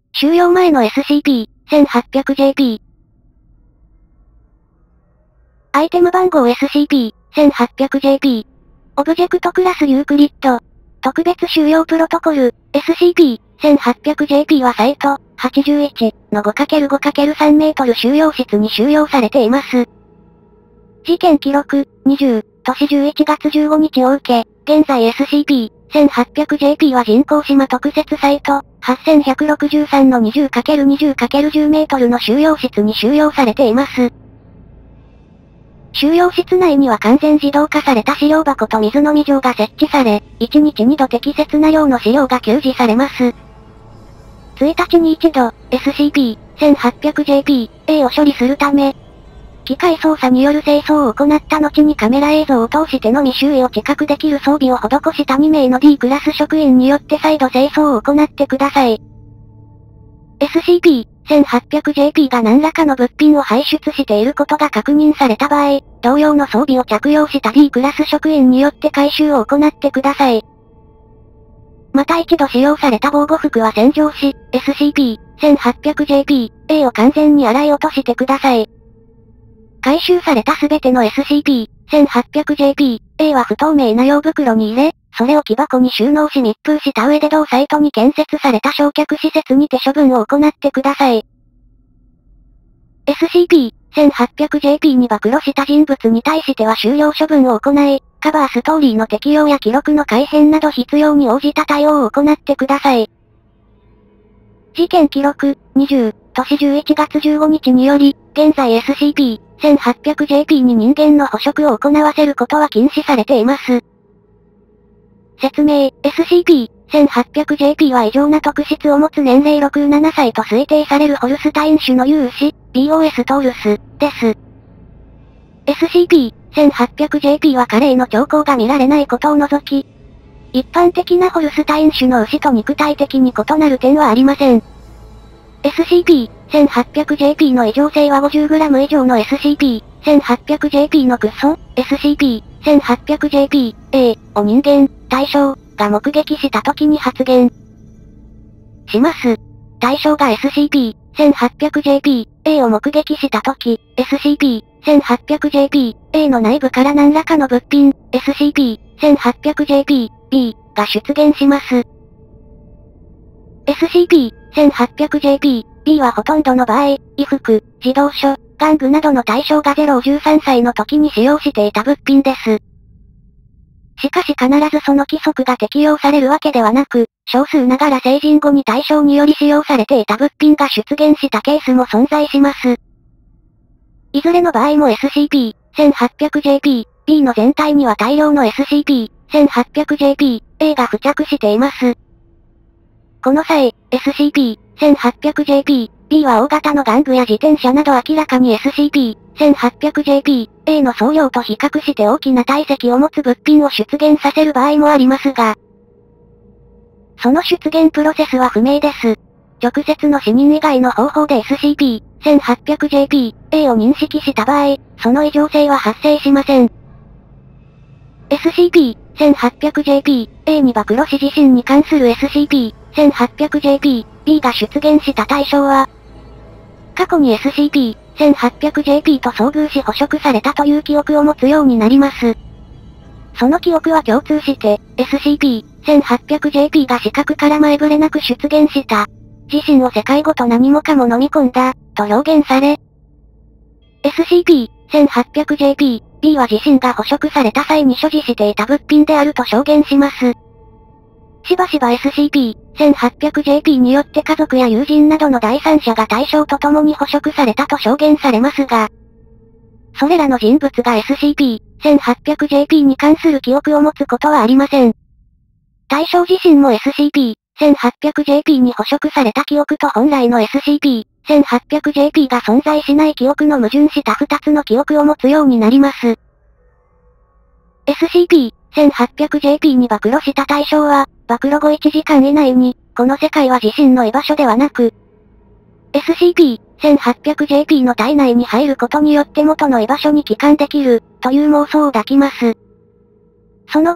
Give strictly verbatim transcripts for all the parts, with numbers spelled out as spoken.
収容前の エスシーピーせんはっぴゃくジェーピー。アイテム番号 エスシーピーせんはっぴゃくジェーピー。オブジェクトクラスユークリッド。特別収容プロトコル、エスシーピーせんはっぴゃくジェーピー はサイト、はちじゅういちの ごかけるごかけるさん メートル収容室に収容されています。事件記録、にじゅう、年じゅういちがつじゅうごにちを受け、現在 エスシーピーせんはっぴゃくジェーピー は人工島特設サイト、はっせんひゃくろくじゅうさんの にじゅうかけるにじゅうかけるじゅう メートルの収容室に収容されています。収容室内には完全自動化された資料箱と水飲み場が設置され、いちにちにど適切な量の資料が給示されます。ついたちに一度、エスシーピーせんはっぴゃくジェーピーエー を処理するため、機械操作による清掃を行った後にカメラ映像を通してのみ周囲を知覚できる装備を施したにめいの D クラス職員によって再度清掃を行ってください。エスシーピーせんはっぴゃくジェーピー が何らかの物品を排出していることが確認された場合、同様の装備を着用した D クラス職員によって回収を行ってください。また一度使用された防護服は洗浄し、エスシーピーせんはっぴゃくジェーピーエー を完全に洗い落としてください。回収されたすべての エスシーピーせんはっぴゃくジェーピーエー は不透明な容袋に入れ、それを木箱に収納し密封した上で同サイトに建設された焼却施設にて処分を行ってください。エスシーピーせんはっぴゃくジェーピー に暴露した人物に対しては終了処分を行い、カバーストーリーの適用や記録の改変など必要に応じた対応を行ってください。事件記録、にじゅう、年じゅういちがつじゅうごにちにより、現在 エスシーピーせんはっぴゃくジェーピー に人間の捕食を行わせることは禁止されています。説明、エスシーピーせんはっぴゃくジェーピー は異常な特質を持つ年齢ろくじゅうななさいと推定されるホルスタイン種の有牛、ピーオーエス トールス、です。エスシーピーせんはっぴゃくジェーピー は加齢の兆候が見られないことを除き、一般的なホルスタイン種の牛と肉体的に異なる点はありません。エスシーピーせんはっぴゃくジェーピー の異常性は ごじゅうグラム 以上の エスシーピーせんはっぴゃくジェーピー のクソ、エスシーピーせんはっぴゃくジェーピーエー を人間、対象が目撃した時に発現します。対象が エスシーピーせんはっぴゃくジェーピーエー を目撃した時、エスシーピーせんはっぴゃくジェーピーエー の内部から何らかの物品、エスシーピーせんはっぴゃくジェーピービー が出現します。エスシーピーせんはっぴゃくジェーピービー はほとんどの場合、衣服、自動書、玩具などの対象がゼロをじゅうさんさいの時に使用していた物品です。しかし必ずその規則が適用されるわけではなく、少数ながら成人後に対象により使用されていた物品が出現したケースも存在します。いずれの場合も エスシーピーせんはっぴゃくジェーピービー の全体には大量の エスシーピーせんはっぴゃくジェーピーエー が付着しています。この際、エスシーピーせんはっぴゃくジェーピービー は大型の玩具や自転車など明らかに エスシーピーせんはっぴゃくジェーピーエー の総量と比較して大きな体積を持つ物品を出現させる場合もありますが、その出現プロセスは不明です。直接の視認以外の方法で エスシーピーせんはっぴゃくジェーピーエー を認識した場合、その異常性は発生しません。エスシーピーせんはっぴゃくジェーピーエー に暴露し自身に関する エスシーピーせんはっぴゃくジェーピービー が出現した対象は、過去に エスシーピーせんはっぴゃくジェーピー と遭遇し捕食されたという記憶を持つようになります。その記憶は共通して、エスシーピーせんはっぴゃくジェーピー が視覚から前触れなく出現した。自身を世界ごと何もかも飲み込んだ、と表現され、エスシーピーせんはっぴゃくジェーピービー は自身が捕食された際に所持していた物品であると証言します。しばしば エスシーピーせんはっぴゃくジェーピー によって家族や友人などの第三者が対象と共に捕食されたと証言されますが、それらの人物が エスシーピーせんはっぴゃくジェーピー に関する記憶を持つことはありません。対象自身も エスシーピーせんはっぴゃくジェーピー に捕食された記憶と本来の エスシーピーせんはっぴゃくジェーピー が存在しない記憶の矛盾したふたつの記憶を持つようになります。エスシーピーせんはっぴゃくジェーピー に暴露した対象は、暴露後いちじかん以内に、この世界は自身の居場所ではなく、エスシーピーせんはっぴゃくジェーピー の体内に入ることによって元の居場所に帰還できる、という妄想を抱きます。その後、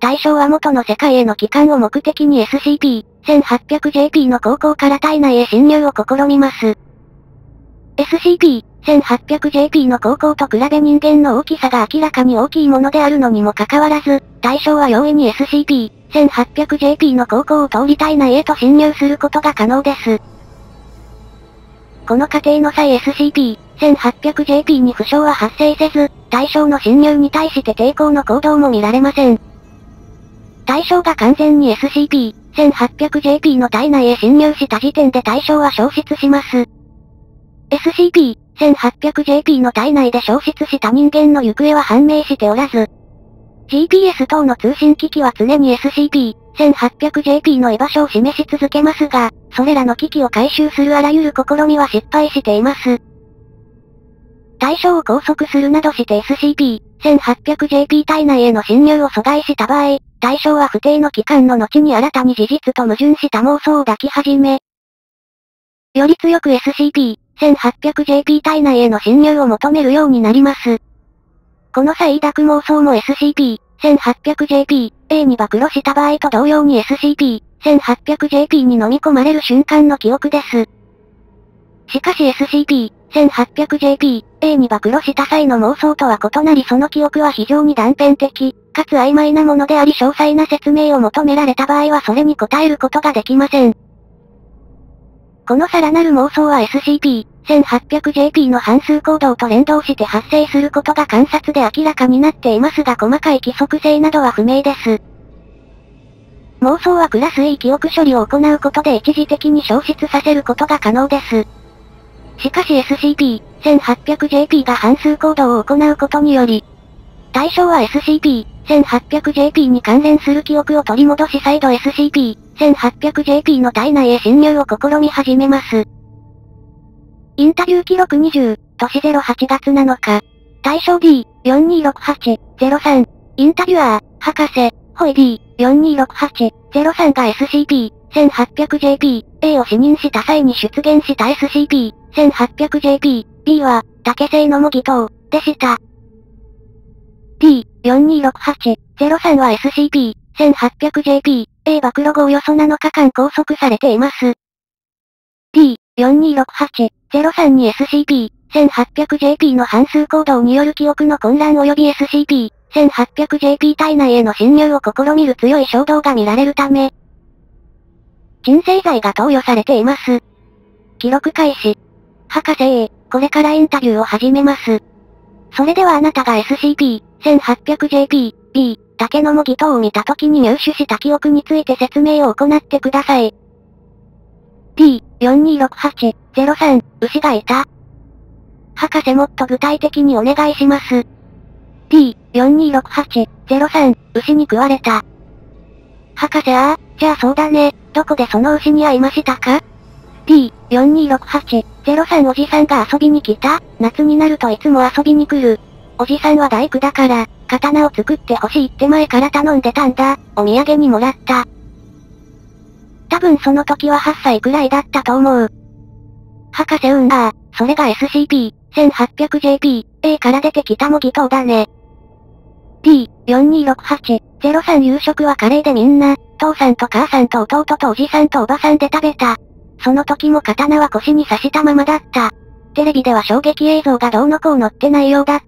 対象は元の世界への帰還を目的に エスシーピーせんはっぴゃくジェーピー の航行から体内へ侵入を試みます。エスシーピーせんはっぴゃくジェーピー の航行と比べ人間の大きさが明らかに大きいものであるのにもかかわらず、対象は容易に エスシーピーせんはっぴゃくジェーピー の航行を通り体内へと侵入することが可能です。この過程の際 エスシーピーせんはっぴゃくジェーピー に負傷は発生せず、対象の侵入に対して抵抗の行動も見られません。対象が完全に エスシーピーせんはっぴゃくジェーピー の体内へ侵入した時点で対象は消失します。エスシーピーせんはっぴゃくジェーピー の体内で消失した人間の行方は判明しておらず、ジーピーエス 等の通信機器は常に エスシーピーせんはっぴゃくジェーピー の居場所を示し続けますが、それらの機器を回収するあらゆる試みは失敗しています。対象を拘束するなどして エスシーピーせんはっぴゃくジェーピー 体内への侵入を阻害した場合、対象は不定の期間の後に新たに事実と矛盾した妄想を抱き始め、より強く エスシーピーせんはっぴゃくジェーピー 体内への侵入を求めるようになります。この際抱く妄想も エスシーピーせんはっぴゃくジェーピーエー に暴露した場合と同様に エスシーピーせんはっぴゃくジェーピー に飲み込まれる瞬間の記憶です。しかし エスシーピーせんはっぴゃくジェーピーエー に暴露した際の妄想とは異なりその記憶は非常に断片的、かつ曖昧なものであり詳細な説明を求められた場合はそれに答えることができません。このさらなる妄想は エスシーピーせんはっぴゃくジェーピー の反数行動と連動して発生することが観察で明らかになっていますが細かい規則性などは不明です。妄想はクラス E 記憶処理を行うことで一時的に消失させることが可能です。しかし エスシーピーせんはっぴゃくジェーピー が反数行動を行うことにより、対象は エスシーピーせんはっぴゃくジェーピー に関連する記憶を取り戻し再度 エスシーピーせんはっぴゃくジェーピー の体内へ侵入を試み始めます。インタビュー記録にじゅう、年はちがつなのか。対象 ディーよんにーろくはちゼロさん。インタビュアー、博士、ホイ ディーよんにーろくはちゼロさん が エスシーピーせんはっぴゃくジェーピーエー を視認した際に出現した エスシーピーせんはっぴゃくジェーピービー は、竹製の模擬刀、でした。ディーよんにーろくはちゼロさん は エスシーピーせんはっぴゃくジェーピーエー 暴露後およそなのかかん拘束されています。ディーよんにーろくはちゼロさん に エスシーピーせんはっぴゃくジェーピー の反数行動による記憶の混乱及び エスシーピーせんはっぴゃくジェーピー 体内への侵入を試みる強い衝動が見られるため、鎮静剤が投与されています。記録開始。博士 A、これからインタビューを始めます。それではあなたが エスシーピーせんはっぴゃくジェーピービー、竹の模擬刀を見た時に入手した記憶について説明を行ってください。ディーよんにーろくはちゼロさん、牛がいた。博士もっと具体的にお願いします。ディーよんにーろくはちゼロさん、牛に食われた。博士ああ、じゃあそうだね、どこでその牛に会いましたか？ ディーよんにーろくはちゼロさん おじさんが遊びに来た。夏になるといつも遊びに来る。おじさんは大工だから、刀を作ってほしいって前から頼んでたんだ。お土産にもらった。多分その時ははっさいくらいだったと思う。博士うんああ、それが エスシーピーせんはっぴゃくジェーピーエー から出てきた模擬刀だね。ディーよんにーろくはちゼロさん 夕食はカレーでみんな、父さんと母さんと弟とおじさんとおばさんで食べた。その時も刀は腰に刺したままだった。テレビでは衝撃映像がどうのこうのってないようだった。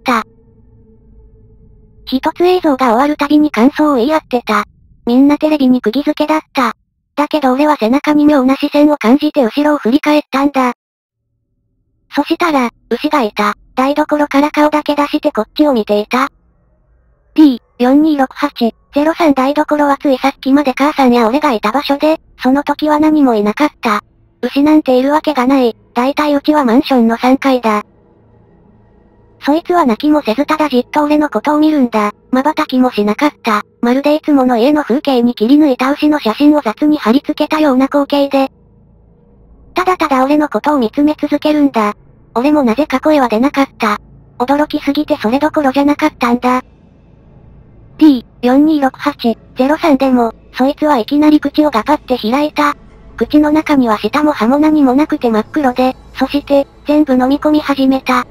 一つ映像が終わるたびに感想を言い合ってた。みんなテレビに釘付けだった。だけど俺は背中に妙な視線を感じて後ろを振り返ったんだ。そしたら、牛がいた。台所から顔だけ出してこっちを見ていた。ディーよんにーろくはちゼロさん 台所はついさっきまで母さんや俺がいた場所で、その時は何もいなかった。牛なんているわけがない。だいたいうちはマンションのさんがいだ。そいつは泣きもせずただじっと俺のことを見るんだ。瞬きもしなかった。まるでいつもの家の風景に切り抜いた牛の写真を雑に貼り付けたような光景で。ただただ俺のことを見つめ続けるんだ。俺もなぜか声は出なかった。驚きすぎてそれどころじゃなかったんだ。ディーよんにーろくはちゼロさん でも、そいつはいきなり口をガパって開いた。口の中には舌も歯も何もなくて真っ黒で、そして、全部飲み込み始めた。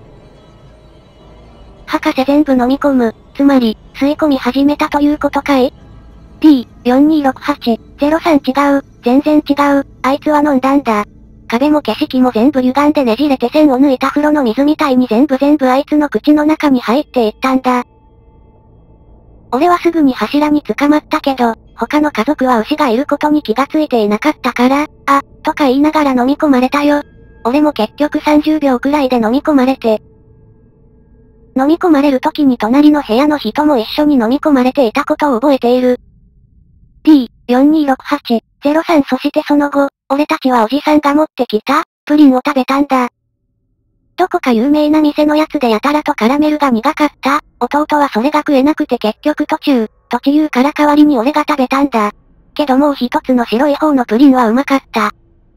博士全部飲み込む、つまり、吸い込み始めたということかい？ ディーよんにーろくはちゼロさん 違う、全然違う、あいつは飲んだんだ。壁も景色も全部歪んでねじれて線を抜いた風呂の水みたいに全部全部あいつの口の中に入っていったんだ。俺はすぐに柱に捕まったけど、他の家族は牛がいることに気がついていなかったから、あ、とか言いながら飲み込まれたよ。俺も結局さんじゅうびょうくらいで飲み込まれて。飲み込まれる時に隣の部屋の人も一緒に飲み込まれていたことを覚えている。ディーよんにーろくはちゼロさん そしてその後、俺たちはおじさんが持ってきた、プリンを食べたんだ。どこか有名な店のやつでやたらとカラメルが苦かった。弟はそれが食えなくて結局途中、途中から代わりに俺が食べたんだ。けどもう一つの白い方のプリンはうまかった。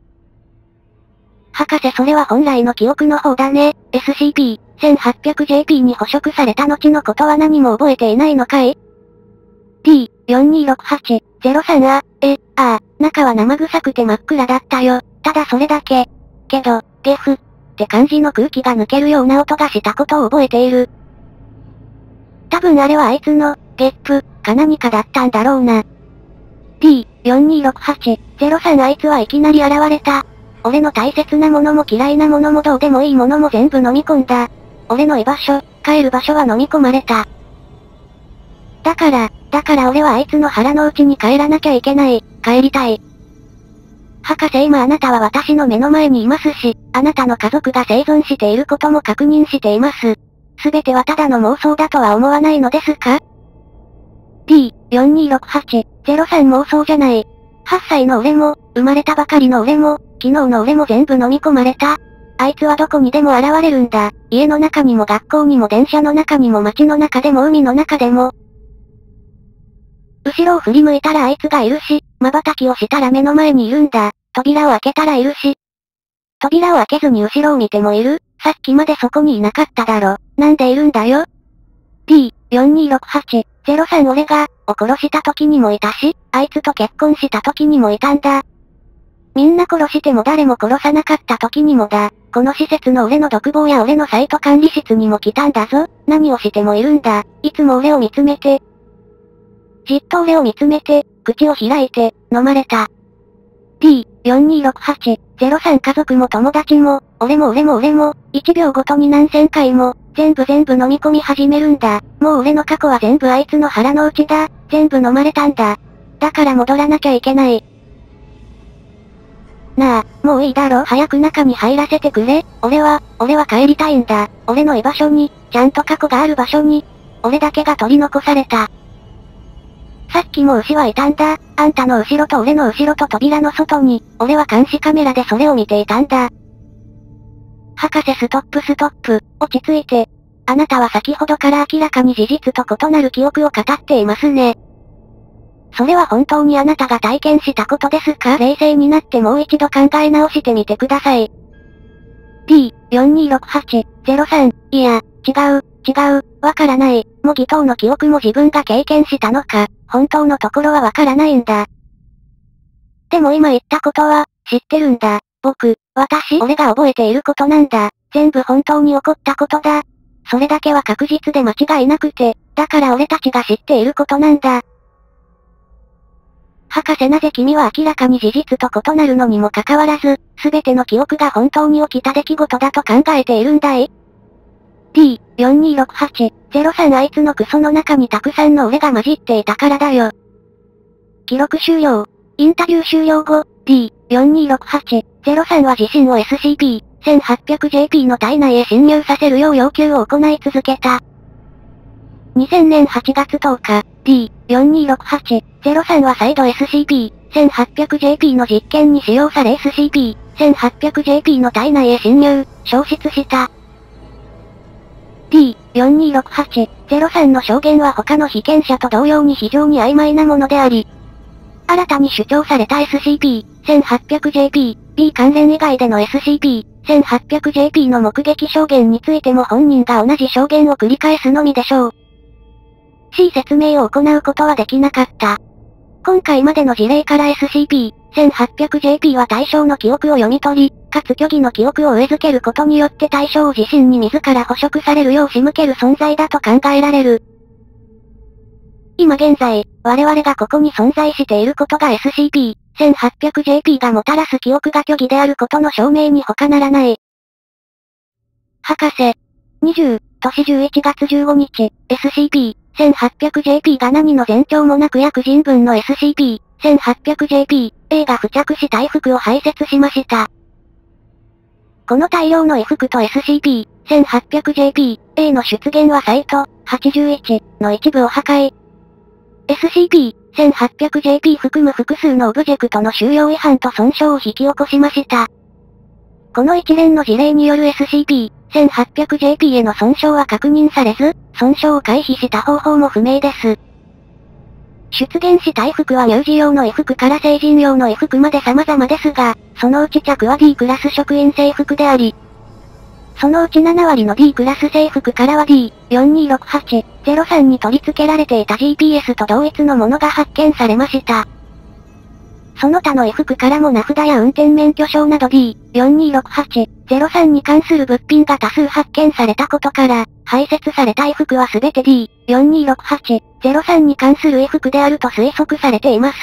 博士それは本来の記憶の方だね。エスシーピーせんはっぴゃくジェーピー に捕食された後のことは何も覚えていないのかい？ ディーよんにーろくはちゼロさん あ、え、ああ、中は生臭くて真っ暗だったよ。ただそれだけ。けど、ゲフって感じの空気が抜けるような音がしたことを覚えている。多分あれはあいつの、ゲップ、か何かだったんだろうな。ディーよんにーろくはちゼロさん あいつはいきなり現れた。俺の大切なものも嫌いなものもどうでもいいものも全部飲み込んだ。俺の居場所、帰る場所は飲み込まれた。だから、だから俺はあいつの腹の内に帰らなきゃいけない、帰りたい。博士今あなたは私の目の前にいますし、あなたの家族が生存していることも確認しています。すべてはただの妄想だとは思わないのですか？ ディーよんにーろくはちゼロさん 妄想じゃない。はっさいの俺も、生まれたばかりの俺も、昨日の俺も全部飲み込まれた。あいつはどこにでも現れるんだ。家の中にも学校にも電車の中にも街の中でも海の中でも。後ろを振り向いたらあいつがいるし、瞬きをしたら目の前にいるんだ。扉を開けたらいるし。扉を開けずに後ろを見てもいる。さっきまでそこにいなかっただろ。なんでいるんだよ。ディーよんにーろくはちゼロさん 俺が、を殺した時にもいたし、あいつと結婚した時にもいたんだ。みんな殺しても誰も殺さなかった時にもだ。この施設の俺の独房や俺のサイト管理室にも来たんだぞ。何をしてもいるんだ。いつも俺を見つめて。じっと俺を見つめて、口を開いて、飲まれた。ディーよんにーろくはちゼロさん 家族も友達も、俺も俺も俺も、いちびょうごとに何千回も、全部全部飲み込み始めるんだ。もう俺の過去は全部あいつの腹の内だ。全部飲まれたんだ。だから戻らなきゃいけない。なあ、もういいだろ早く中に入らせてくれ。俺は、俺は帰りたいんだ。俺の居場所に、ちゃんと過去がある場所に。俺だけが取り残された。さっきも牛はいたんだ。あんたの後ろと俺の後ろと扉の外に、俺は監視カメラでそれを見ていたんだ。博士ストップストップ、落ち着いて。あなたは先ほどから明らかに事実と異なる記憶を語っていますね。それは本当にあなたが体験したことですか？冷静になってもう一度考え直してみてください。ディーよんにーろくはちゼロさん、いや、違う、違う、わからない。模擬等の記憶も自分が経験したのか、本当のところはわからないんだ。でも今言ったことは、知ってるんだ。僕、私、俺が覚えていることなんだ。全部本当に起こったことだ。それだけは確実で間違いなくて、だから俺たちが知っていることなんだ。博士なぜ君は明らかに事実と異なるのにもかかわらず、すべての記憶が本当に起きた出来事だと考えているんだい？ ディーよんにーろくはちゼロさん あいつのクソの中にたくさんの俺が混じっていたからだよ。記録終了。インタビュー終了後、ディーよんにーろくはちゼロさん は自身を エスシーピーせんはっぴゃくジェーピー の体内へ侵入させるよう要求を行い続けた。にせんねんはちがつとおか、ディーよんにーろくはちゼロさん は再度 エスシーピーせんはっぴゃくジェーピー の実験に使用され エスシーピーせんはっぴゃくジェーピー の体内へ侵入、消失した。ディーよんにーろくはちゼロさん の証言は他の被験者と同様に非常に曖昧なものであり、新たに主張された エスシーピーせんはっぴゃくジェーピー、B 関連以外での エスシーピーせんはっぴゃくジェーピー の目撃証言についても本人が同じ証言を繰り返すのみでしょう。C 説明を行うことはできなかった。今回までの事例から エスシーピーせんはっぴゃくジェーピー は対象の記憶を読み取り、かつ虚偽の記憶を植え付けることによって対象を自身に自ら捕食されるよう仕向ける存在だと考えられる。 今現在、我々がここに存在していることが エスシーピーせんはっぴゃくジェーピー がもたらす記憶が虚偽であることの証明に他ならない。博士。にじゅう、年じゅういちがつじゅうごにち、エスシーピーせんはっぴゃくジェーピー が何の前兆もなく約人分の エスシーピーせんはっぴゃくジェーピー A が付着した衣服を排泄しました。この大量の衣服と エスシーピーせんはっぴゃくジェーピー A の出現はサイトはちじゅういちの一部を破壊。エスシーピーせんはっぴゃくジェーピー 含む複数のオブジェクトの収容違反と損傷を引き起こしました。この一連の事例による エスシーピーせんはっぴゃくジェーピー への損傷は確認されず、損傷を回避した方法も不明です。出現した衣服は乳児用の衣服から成人用の衣服まで様々ですが、そのうち着は D クラス職員制服であり、そのうちななわりの D クラス制服からは ディーよんにーろくはちゼロさん に取り付けられていた ジーピーエス と同一のものが発見されました。その他の衣服からも名札や運転免許証など ディーよんにーろくはちゼロさん に関する物品が多数発見されたことから、排泄された衣服はすべて ディーよんにーろくはちゼロさん に関する衣服であると推測されています。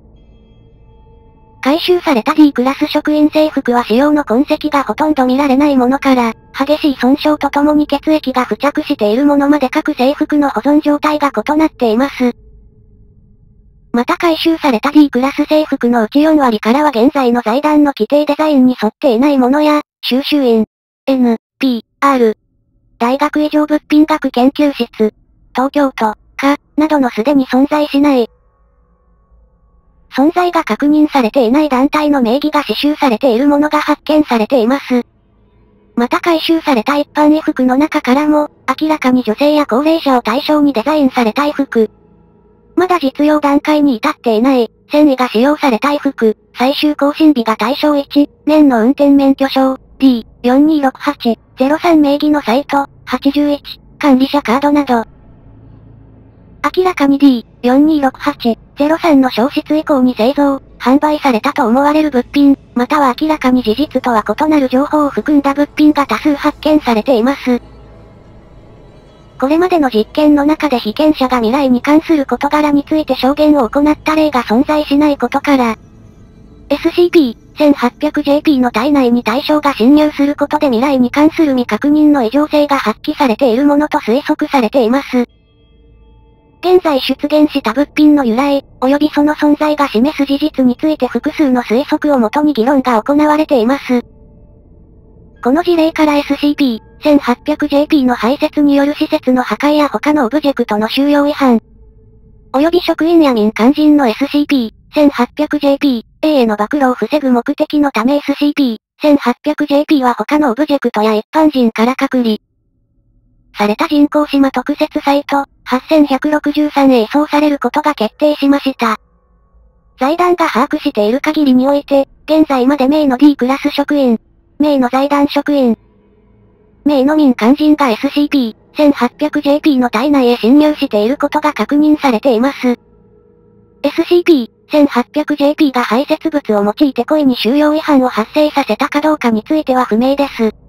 回収された D クラス職員制服は使用の痕跡がほとんど見られないものから、激しい損傷とともに血液が付着しているものまで各制服の保存状態が異なっています。また回収された D クラス制服のうちよんわりからは現在の財団の規定デザインに沿っていないものや、収集員、エヌピーアール、大学以上物品学研究室、東京都、か、などのすでに存在しない、存在が確認されていない団体の名義が刺繍されているものが発見されています。また回収された一般衣服の中からも、明らかに女性や高齢者を対象にデザインされた衣服、まだ実用段階に至っていない、繊維が使用された衣服、最終更新日が対象いちねんの運転免許証、ディーよんにーろくはちゼロさん 名義のサイト、はちじゅういち、管理者カードなど。明らかに ディーよんにーろくはちゼロさん の消失以降に製造、販売されたと思われる物品、または明らかに事実とは異なる情報を含んだ物品が多数発見されています。これまでの実験の中で被験者が未来に関する事柄について証言を行った例が存在しないことから、エスシーピーせんはっぴゃくジェーピー の体内に対象が侵入することで未来に関する未確認の異常性が発揮されているものと推測されています。現在出現した物品の由来、及びその存在が示す事実について複数の推測をもとに議論が行われています。この事例から エスシーピーせんはっぴゃくジェーピー の排泄による施設の破壊や他のオブジェクトの収容違反、及び職員や民間人の エスシーピーせんはっぴゃくジェーピー A への暴露を防ぐ目的のため エスシーピーせんはっぴゃくジェーピー は他のオブジェクトや一般人から隔離された人工島特設サイト、はっせんひゃくろくじゅうさんへ移送されることが決定しました。財団が把握している限りにおいて、現在まで名の D クラス職員、名の財団職員、名の民間人が エスシーピーせんはっぴゃくジェーピー の体内へ侵入していることが確認されています。エスシーピーせんはっぴゃくジェーピー が排泄物を用いて故意に収容違反を発生させたかどうかについては不明です。